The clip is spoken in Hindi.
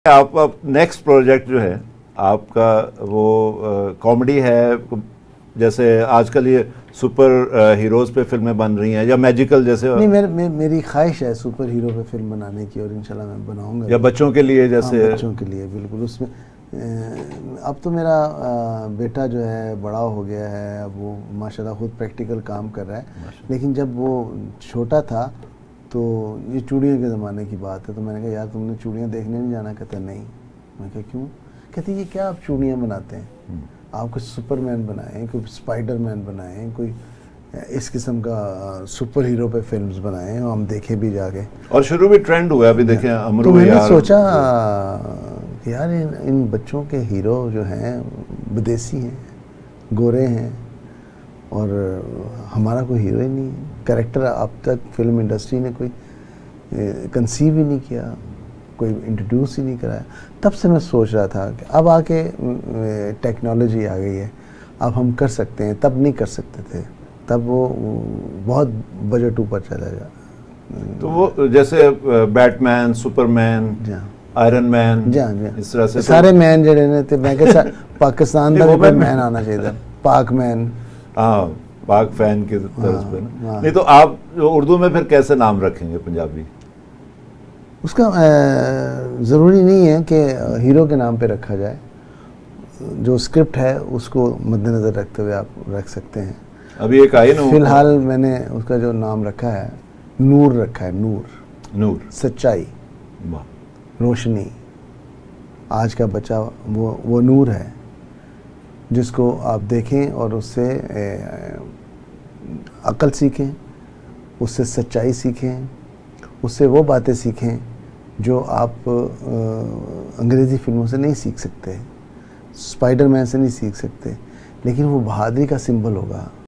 आप नेक्स्ट प्रोजेक्ट जो है आपका वो कॉमेडी है, जैसे आजकल ये सुपर हीरोज पे फिल्में बन रही हैं या मैजिकल जैसे? नहीं, मेरी ख्वाहिश है सुपर हीरो पे फिल्म बनाने की और इंशाल्लाह मैं बनाऊंगा। या बच्चों के लिए जैसे? हाँ, बच्चों के लिए बिल्कुल। उसमें अब तो मेरा बेटा जो है बड़ा हो गया है, अब वो माशाल्लाह खुद प्रैक्टिकल काम कर रहा है। लेकिन जब वो छोटा था तो ये चूड़ियों के ज़माने की बात है, तो मैंने कहा यार तुमने चूड़ियाँ देखने नहीं जाना? कहता नहीं। मैं कहा क्यों? कहती ये क्या आप चूड़ियाँ बनाते हैं, आप कुछ सुपरमैन बनाएं, कोई स्पाइडरमैन बनाएं, कोई इस किस्म का सुपर हीरो पे फिल्म्स बनाएं और हम देखें भी जाके। और शुरू भी ट्रेंड हुआ अभी देखें अमरू। तो मैंने सोचा कि यार इन बच्चों के हीरो जो हैं विदेशी हैं, गोरे हैं, और हमारा कोई हीरो ही नहीं है। कैरेक्टर अब तक फिल्म इंडस्ट्री ने कोई कंसीव ही नहीं किया, कोई इंट्रोड्यूस ही नहीं कराया। तब से मैं सोच रहा था कि अब आके टेक्नोलॉजी आ गई है, अब हम कर सकते हैं, तब नहीं कर सकते थे, तब वो बहुत बजट ऊपर चला गया। तो वो जैसे बैटमैन, सुपरमैन, आयरन मैन, इस तरह से सारे मैन जड़े ने थे। मैं क्या पाकिस्तान का भी मैन आना चाहिए था, पाक मैन। हाँ, पाक फैन की तरफ पे ना। नहीं तो आप उर्दू में फिर कैसे नाम रखेंगे पंजाबी? उसका ज़रूरी नहीं है कि हीरो के नाम पे रखा जाए, जो स्क्रिप्ट है उसको मद्देनज़र रखते हुए आप रख सकते हैं। अभी एक आई ना, फिलहाल मैंने उसका जो नाम रखा है नूर रखा है। नूर सच्चाई, रोशनी। आज का बच्चा वो नूर है जिसको आप देखें और उससे अक्ल सीखें, उससे सच्चाई सीखें, उससे वो बातें सीखें जो आप अंग्रेज़ी फिल्मों से नहीं सीख सकते, स्पाइडरमैन से नहीं सीख सकते, लेकिन वो बहादुरी का सिंबल होगा।